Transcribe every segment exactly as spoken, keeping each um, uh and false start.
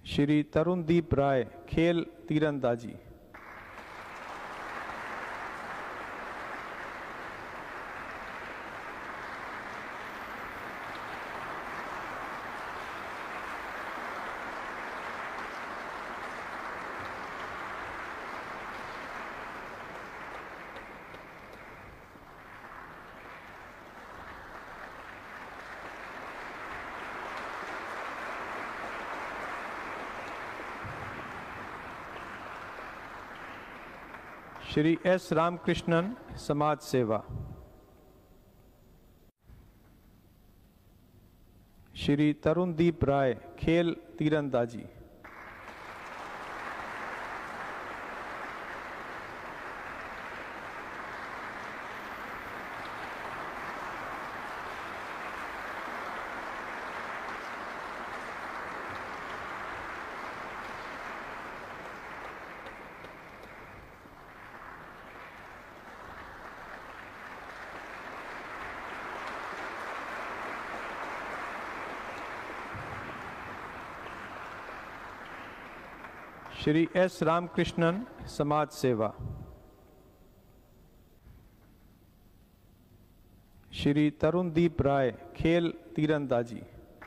श्री तरुणदीप राय, खेल तीरंदाजी। श्री एस रामकृष्णन, समाज सेवा। श्री तरुणदीप राय, खेल तीरंदाजी। श्री एस रामकृष्णन, समाज सेवा। श्री तरुणदीप राय, खेल तीरंदाजी।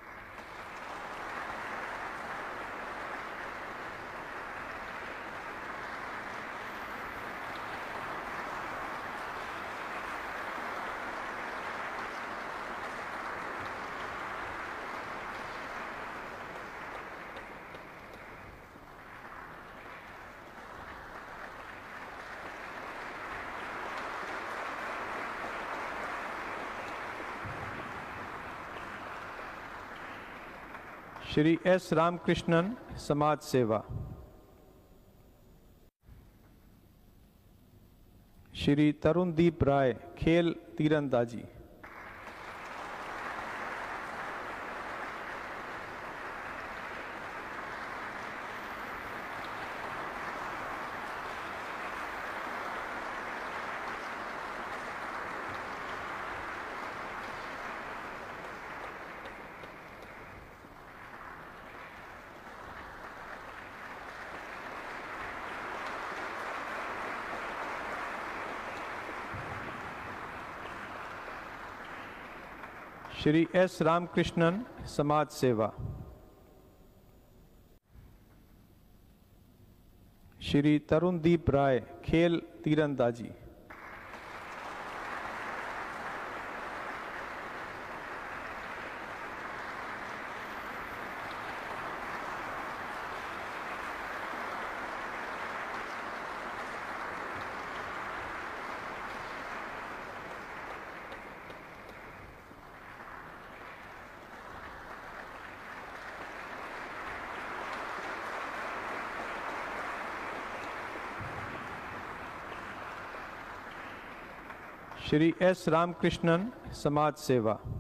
श्री एस रामकृष्णन, समाज सेवा। श्री तरुणदीप राय, खेल तीरंदाजी। श्री एस रामकृष्णन, समाज सेवा। श्री तरुणदीप राय, खेल तीरंदाजी। श्री एस रामकृष्णन, समाज सेवा।